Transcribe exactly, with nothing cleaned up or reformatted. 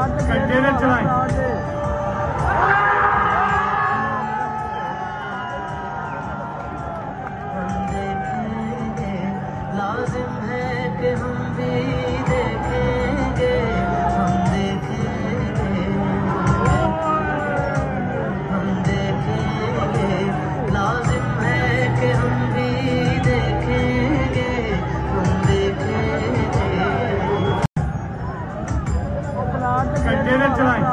Container चलाएं। लाजिम है कि हम भी देखेंगे, हम देखेंगे, हम देखेंगे। लाजिम है कि हम भी देखेंगे, हम देखेंगे। कंटेनर चलाएं।